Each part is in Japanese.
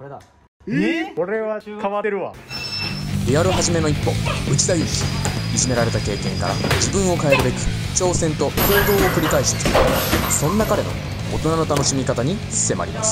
これだ。 これは変わってるわ。 リアルはじめの一歩、内田裕樹。いじめられた経験から自分を変えるべく挑戦と行動を繰り返してきた。そんな彼の大人の楽しみ方に迫ります。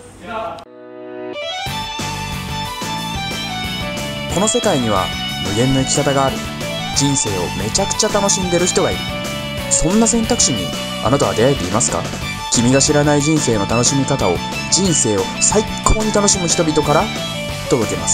この世界には無限の生き方がある。人生をめちゃくちゃ楽しんでる人がいる。そんな選択肢にあなたは出会えていますか？君が知らない人生の楽しみ方を、人生を最高に楽しむ人々から届けます。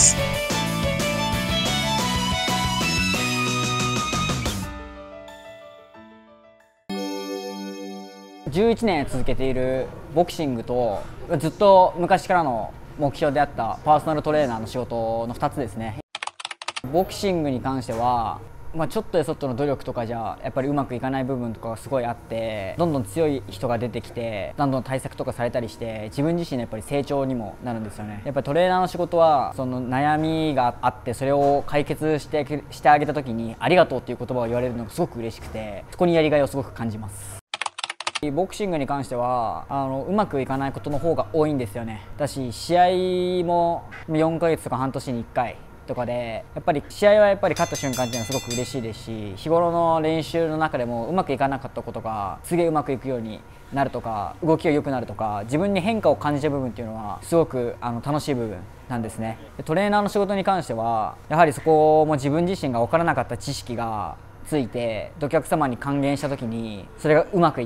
11年続けているボクシングと、ずっと昔からの目標であったパーソナルトレーナーの仕事の2つですね。ボクシングに関しては、ちょっとやそっとの努力とかじゃやっぱりうまくいかない部分とかがすごいあって、どんどん強い人が出てきて、どんどん対策とかされたりして、自分自身のやっぱり成長にもなるんですよね。やっぱりトレーナーの仕事はその悩みがあって、それを解決してあげた時にありがとうっていう言葉を言われるのがすごく嬉しくて、そこにやりがいをすごく感じます。ボクシングに関してはうまくいかないことの方が多いんですよね。だし試合も4ヶ月とか半年に1回とかで、やっぱり試合はやっぱり勝った瞬間っていうのはすごく嬉しいですし、日頃の練習の中でもうまくいかなかったことが次うまくいくようになるとか、動きが良くなるとか、自分に変化を感じた部分っていうのはすごく楽しい部分なんですね。トレーナーの仕事に関してはやはりそこも自分自身が分からなかった知識がついて、お客様に還元した時にそれがうまくいって、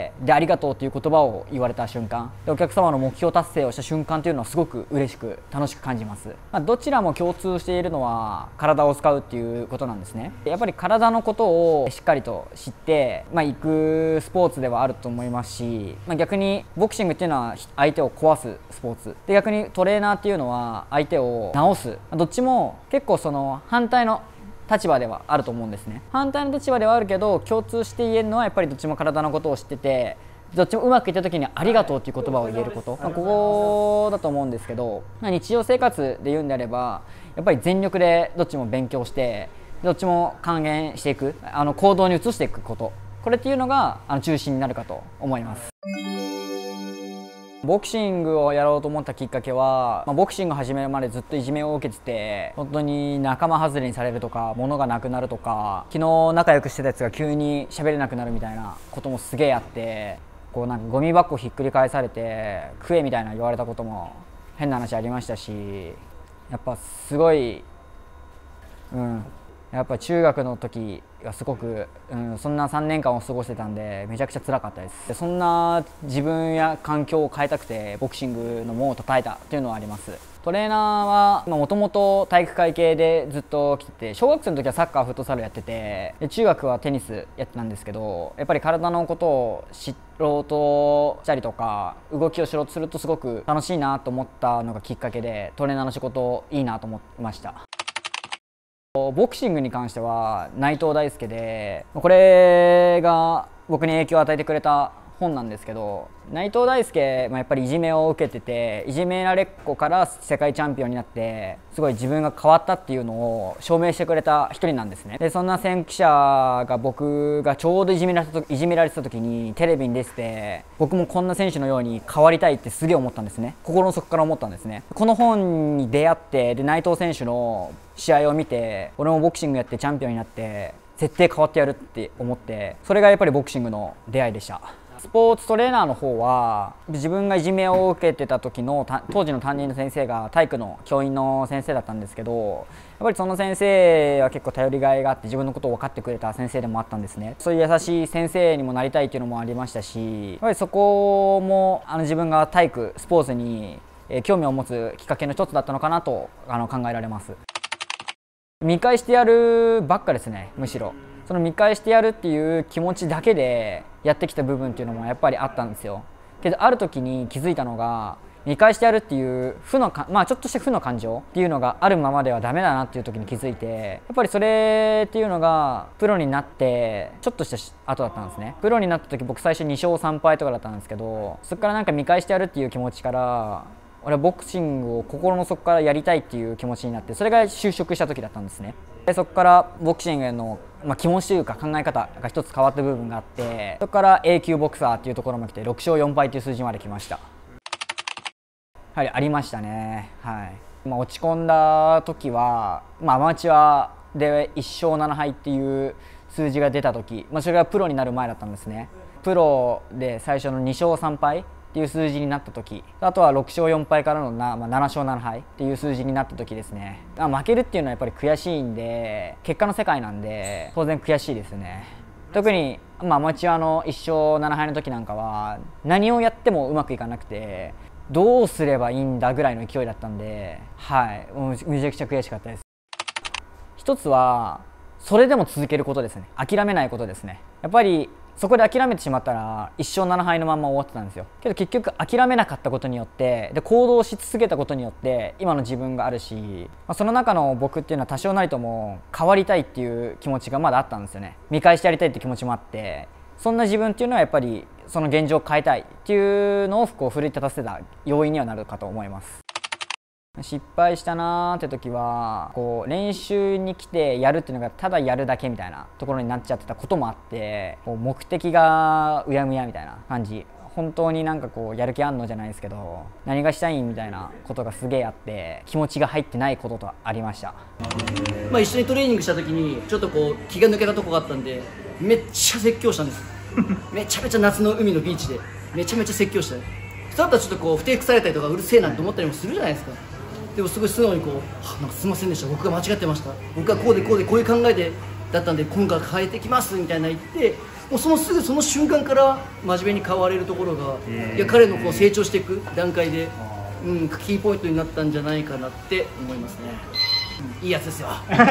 でありがとうという言葉を言われた瞬間で、お客様の目標達成をした瞬間というのはすごく嬉しく楽しく感じます。どちらも共通しているのは体を使うっていうことなんですね。やっぱり体のことをしっかりと知っていくスポーツではあると思いますし、逆にボクシングっていうのは相手を壊すスポーツで、逆にトレーナーっていうのは相手を治す。どっちも結構その反対の立場ではあると思うんですね。反対の立場ではあるけど、共通して言えるのはやっぱりどっちも体のことを知ってて、どっちもうまくいった時にありがとうという言葉を言えること、ここだと思うんですけど、日常生活で言うんであればやっぱり全力でどっちも勉強して、どっちも還元していく、行動に移していくこと、これっていうのが中心になるかと思います。ボクシングをやろうと思ったきっかけは、ボクシング始めるまでずっといじめを受けてて、本当に仲間外れにされるとか、物がなくなるとか、昨日仲良くしてたやつが急に喋れなくなるみたいなこともすげえあって、なんかゴミ箱ひっくり返されて食えみたいな言われたことも変な話ありましたし、やっぱすごい、やっぱ中学の時がすごく、そんな3年間を過ごしてたんで、めちゃくちゃ辛かったです。そんな自分や環境を変えたくてボクシングの門を叩いたというのはあります。トレーナーはもともと体育会系でずっと来てて、小学生の時はサッカーフットサルやってて、で中学はテニスやってたんですけど、やっぱり体のことを知ろうとしたりとか動きを知ろうとするとすごく楽しいなと思ったのがきっかけで、トレーナーの仕事いいなと思いました。ボクシングに関しては内藤大輔で、これが僕に影響を与えてくれた本なんですけど、内藤大輔やっぱりいじめを受けてて、いじめられっ子から世界チャンピオンになって、すごい自分が変わったっていうのを証明してくれた一人なんですね。でそんな先駆者が、僕がちょうどいじめられてた時にテレビに出てて、僕もこんな選手のように変わりたいってすげえ思ったんですね。心の底から思ったんですね。この本に出会って、で内藤選手の試合を見て、俺もボクシングやってチャンピオンになって絶対変わってやるって思って、それがやっぱりボクシングの出会いでした。スポーツトレーナーの方は、自分がいじめを受けてた時の当時の担任の先生が体育の教員の先生だったんですけど、やっぱりその先生は結構頼りがいがあって、自分のことを分かってくれた先生でもあったんですね。そういう優しい先生にもなりたいっていうのもありましたし、やっぱりそこも自分が体育スポーツに興味を持つきっかけの一つだったのかなと考えられます。見返してやるばっかですね。むしろその見返してやるっていう気持ちだけでやってきた部分っていうのもやっぱりあったんですよ。けどある時に気づいたのが、見返してやるっていうちょっとした負の感情っていうのがあるままではダメだなっていう時に気づいて、やっぱりそれっていうのがプロになってちょっとした後だったんですね。プロになった時僕最初2勝3敗とかだったんですけど、そこからなんか見返してやるっていう気持ちから、俺はボクシングを心の底からやりたいっていう気持ちになって、それが就職した時だったんですね。でそこからボクシングへの気持ちというか考え方が一つ変わった部分があって、そこから A 級ボクサーっていうところまで来て6勝4敗という数字まで来ました。 はりありましたね。はい。落ち込んだ時は、アマチュアで1勝7敗っていう数字が出た時、それがプロになる前だったんですね。プロで最初の2勝3敗っていう数字になった時、あとは6勝4敗からの7勝7敗っていう数字になった時ですね。負けるっていうのはやっぱり悔しいんで、結果の世界なんで当然悔しいですね。特に、アマチュアの1勝7敗の時なんかは何をやってもうまくいかなくて、どうすればいいんだぐらいの勢いだったんで、はい、もうめちゃくちゃ悔しかったです。一つはそれでも続けることですね。諦めないことですね。やっぱりそこで諦めてしまったら1勝7敗のまま終わってたんですよ。けど結局諦めなかったことによってで行動し続けたことによって今の自分があるし、その中の僕っていうのは多少なりとも変わりたいっていう気持ちがまだあったんですよね。見返してやりたいって気持ちもあって、そんな自分っていうのはやっぱりその現状を変えたいっていうのを奮い立たせた要因にはなるかと思います。失敗したなーって時は練習に来てやるっていうのがただやるだけみたいなところになっちゃってたこともあって、目的がうやむやみたいな感じ、本当にやる気あんのじゃないですけど何がしたいみたいなことがすげえあって気持ちが入ってないこととありました。 一緒にトレーニングした時にちょっと気が抜けたとこがあったんでめっちゃ説教したんですめちゃめちゃ夏の海のビーチでめちゃめちゃ説教した。そだったらちょっとふてくされたりとかうるせえなんて思ったりもするじゃないですか。でもすごい素直になんかすいませんでした、僕が間違ってました、僕はこうでこうでこういう考えでだったんで今回変えてきますみたいな言って、もうすぐその瞬間から真面目に変われるところが、いや彼の成長していく段階で、キーポイントになったんじゃないかなって思いますね。いいやつですよ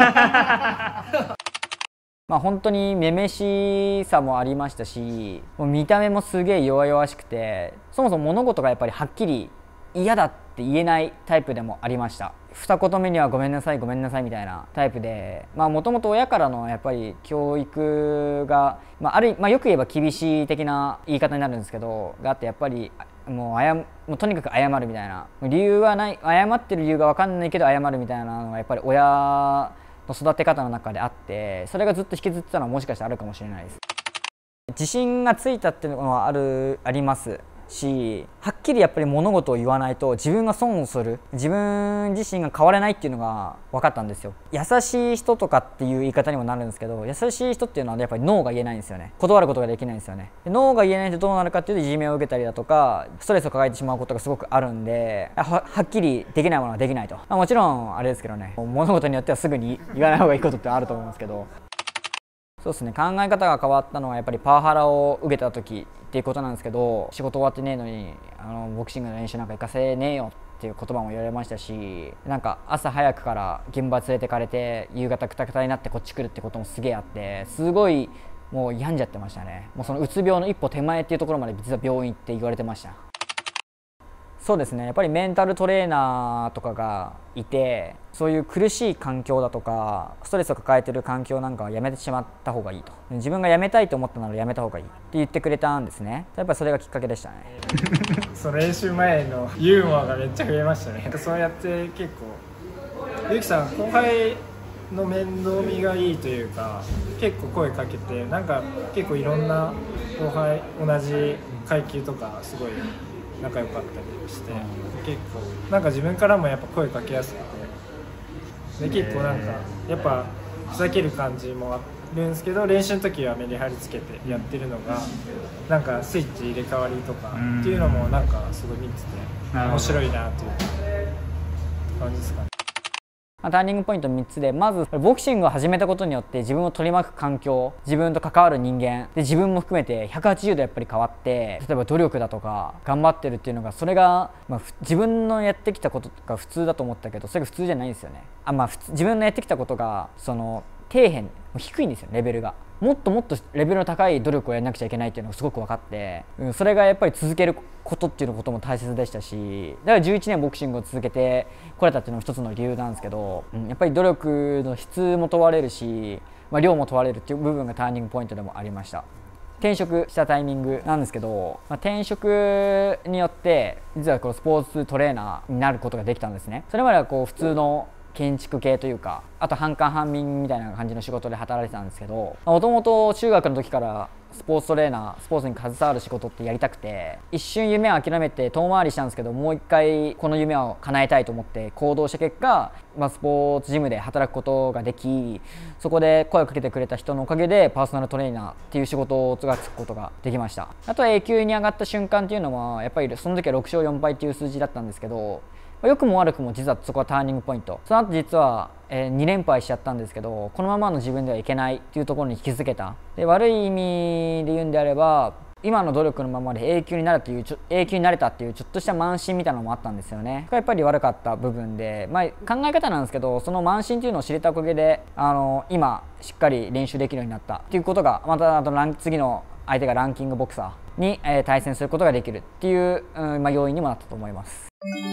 本当に女々しさもありましたし、もう見た目もすげえ弱々しくて、そもそも物事がやっぱりはっきり嫌だって言えないタイプでもありました。二言目にはごめんなさいごめんなさいみたいなタイプで、もともと親からのやっぱり教育が、よく言えば厳しい的な言い方になるんですけどがあって、やっぱりもうとにかく謝るみたいな理由はない、謝ってる理由が分かんないけど謝るみたいなのがやっぱり親の育て方の中であって、それがずっと引きずってたのはもしかしたらあるかもしれないです。自信がついたっていうのはありますし、はっきりやっぱり物事を言わないと自分が損をする、自分自身が変われないっていうのが分かったんですよ。優しい人とかっていう言い方にもなるんですけど、優しい人っていうのはやっぱりノーが言えないんですよね。断ることができないんですよね。ノーが言えないとどうなるかっていうと、いじめを受けたりだとかストレスを抱えてしまうことがすごくあるんで、はっきりできないものはできないと。もちろんあれですけどね、物事によってはすぐに言わない方がいいことってあると思うんですけど、そうですね、考え方が変わったのはやっぱりパワハラを受けた時っていうことなんですけど、仕事終わってねえのにボクシングの練習なんか行かせねえよっていう言葉も言われましたし、なんか朝早くから現場連れてかれて夕方クタクタになってこっち来るってこともすげえあって、すごいもう病んじゃってましたね。もうそのうつ病の一歩手前っていうところまで実は病院行って言われてました。そうですね、やっぱりメンタルトレーナーとかがいて、そういう苦しい環境だとかストレスを抱えている環境なんかはやめてしまった方がいいと、自分がやめたいと思ったならやめた方がいいって言ってくれたんですね。やっぱりそれがきっかけでしたねその練習前のユーモアがめっちゃ増えましたね。そうやって結構ゆうきさん後輩の面倒見がいいというか、結構声かけて、なんか結構いろんな後輩同じ階級とかすごい仲良かったりして、結構なんか自分からもやっぱ声かけやすくて、で結構なんかやっぱふざける感じもあるんですけど、練習の時はメリハリつけてやってるのがなんかスイッチ入れ替わりとかっていうのもなんかすごい見てて面白いなという感じですかね。 ターニングポイント3つで、まずボクシングを始めたことによって自分を取り巻く環境、自分と関わる人間で自分も含めて180度やっぱり変わって、例えば努力だとか頑張ってるっていうのが、それが、自分のやってきたことが普通だと思ったけど、それが普通じゃないんですよね。自分のやってきたことがその底辺低いんですよ、レベルが。もっともっとレベルの高い努力をやらなくちゃいけないっていうのがすごく分かって、それがやっぱり続けることっていうことも大切でしたし、だから11年ボクシングを続けてこれたっていうのも一つの理由なんですけど、やっぱり努力の質も問われるし、量も問われるっていう部分がターニングポイントでもありました。転職したタイミングなんですけど、転職によって実はこのスポーツトレーナーになることができたんですね。それまでは普通の建築系というか、あと半官半民みたいな感じの仕事で働いてたんですけど、もともと中学の時からスポーツトレーナー、スポーツに携わる仕事ってやりたくて、一瞬夢を諦めて遠回りしたんですけど、もう一回この夢を叶えたいと思って行動した結果、スポーツジムで働くことができ、そこで声をかけてくれた人のおかげでパーソナルトレーナーっていう仕事がつくことができました。あとは A 級に上がった瞬間っていうのはやっぱりその時は6勝4敗っていう数字だったんですけど、良くも悪くも実はそこはターニングポイント。その後実は2連敗しちゃったんですけど、このままの自分ではいけないっていうところに気づけた。で、悪い意味で言うんであれば、今の努力のままで A 級になれたっていうちょっとした慢心みたいなのもあったんですよね。これやっぱり悪かった部分で、考え方なんですけど、その慢心っていうのを知れたおかげで今しっかり練習できるようになったっていうことが、また次の相手がランキングボクサーに対戦することができるっていう、要因にもなったと思います。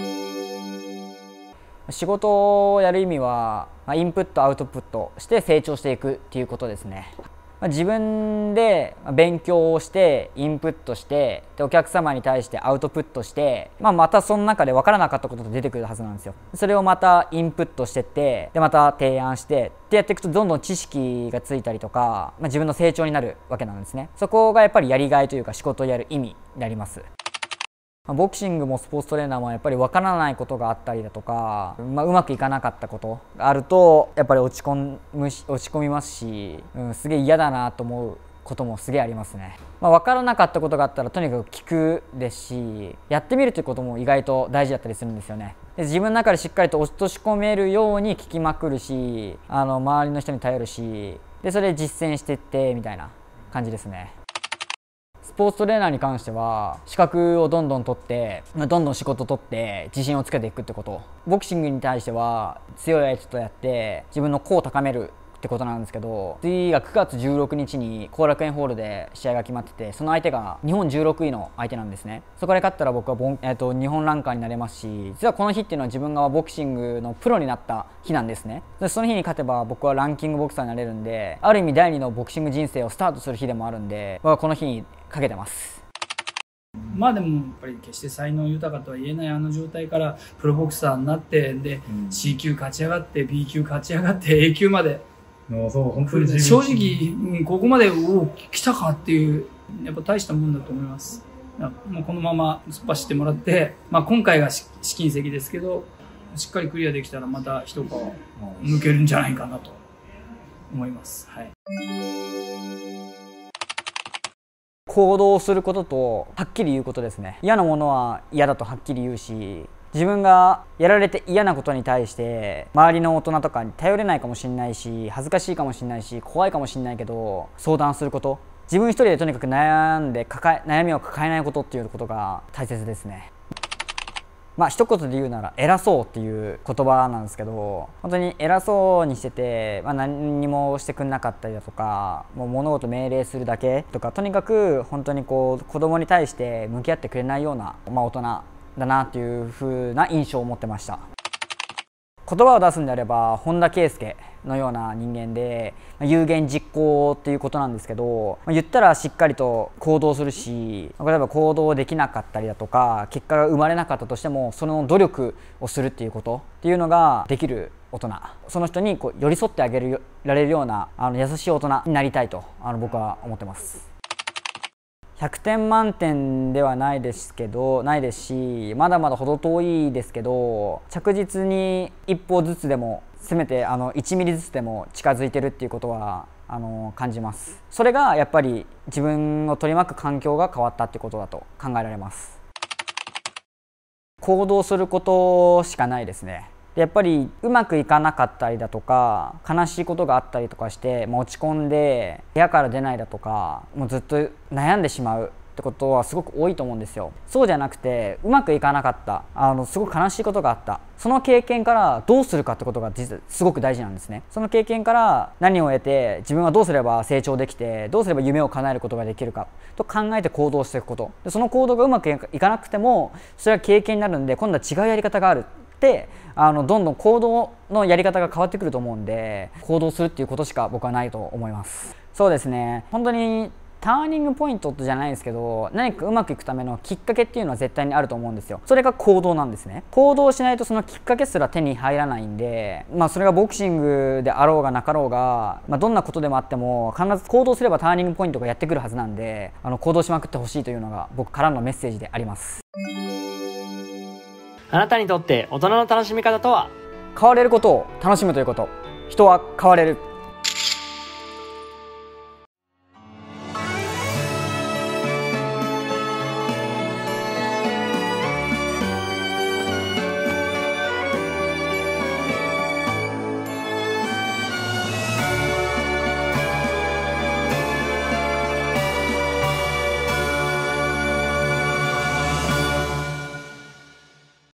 仕事をやる意味は、インプットアウトプットして成長していくっていうことですね。自分で勉強をしてインプットしてでお客様に対してアウトプットして、またその中で分からなかったことが出てくるはずなんですよ。それをまたインプットしてってでまた提案してってやっていくとどんどん知識がついたりとか、自分の成長になるわけなんですね。そこがやっぱりやりがいというか仕事をやる意味になります。ボクシングもスポーツトレーナーもやっぱり分からないことがあったりだとか、うまくいかなかったことがあるとやっぱり落ち込みますし、すげえ嫌だなと思うこともすげえありますね。分からなかったことがあったらとにかく聞くですし、やってみるということも意外と大事だったりするんですよね。で自分の中でしっかりと落とし込めるように聞きまくるし、周りの人に頼るし、でそれで実践していってみたいな感じですね。スポーツトレーナーに関しては資格をどんどん取ってどんどん仕事を取って自信をつけていくってこと。ボクシングに対しては強い相手とやって自分の個を高めるってことなんですけど、次が9月16日に後楽園ホールで試合が決まってて、その相手が日本16位の相手なんですね。そこで勝ったら僕は日本ランカーになれますし、実はこの日っていうのは自分がボクシングのプロになった日なんですね。でその日に勝てば僕はランキングボクサーになれるんで、ある意味第2のボクシング人生をスタートする日でもあるんで、僕はこの日にかけてます。 でもやっぱり決して才能豊かとは言えないあの状態からプロボクサーになってで、C 級勝ち上がって B 級勝ち上がって A 級まで本当に正直ここまで来たかっていうやっぱ大したもんだと思います。もうこのまま突っ走ってもらって、今回が試金石ですけどしっかりクリアできたらまた一皮抜けるんじゃないかなと思います。はい。 行動することとはっきり言うことですね。嫌なものは嫌だとはっきり言うし、自分がやられて嫌なことに対して周りの大人とかに頼れないかもしれないし、恥ずかしいかもしれないし、怖いかもしれないけど相談すること、自分一人でとにかく悩みを抱えないことっていうことが大切ですね。一言で言うなら偉そうっていう言葉なんですけど、本当に偉そうにしてて、何にもしてくれなかったりだとか、もう物事命令するだけとか、とにかく本当に子供に対して向き合ってくれないような、大人だなっていう風な印象を持ってました。言葉を出すんであれば本田圭佑のような人間で有言実行っていうことなんですけど、言ったらしっかりと行動するし、例えば行動できなかったりだとか結果が生まれなかったとしてもその努力をするっていうことっていうのができる大人、その人に寄り添ってあげられるような優しい大人になりたいと僕は思ってます。100点満点ではないですし、まだまだ程遠いですけど、着実に一歩ずつでもせめて1ミリずつでも近づいてるっていうことは感じます。それがやっぱり自分を取り巻く環境が変わったってことだと考えられます。行動することしかないですね。やっぱりうまくいかなかったりだとか悲しいことがあったりとかして、落ち込んで部屋から出ないだとかもうずっと悩んでしまうってことはすごく多いと思うんですよ。そうじゃなくてうまくいかなかったすごく悲しいことがあった、その経験からどうするかってことが実はすごく大事なんですね。その経験から何を得て自分はどうすれば成長できてどうすれば夢を叶えることができるかと考えて行動していくことで、その行動がうまくいかなくてもそれは経験になるんで、今度は違うやり方があるでどんどん行動のやり方が変わってくると思うんで、行動するっていうことしか僕はないと思います。そうですね、本当にターニングポイントじゃないですけど、何かうまくいくためのきっかけっていうのは絶対にあると思うんですよ。それが行動なんですね。行動しないとそのきっかけすら手に入らないんで、それがボクシングであろうがなかろうが、どんなことでもあっても必ず行動すればターニングポイントがやってくるはずなんで、行動しまくってほしいというのが僕からのメッセージであります。 あなたにとって大人の楽しみ方とは？ 変われることを楽しむということ。人は変われる。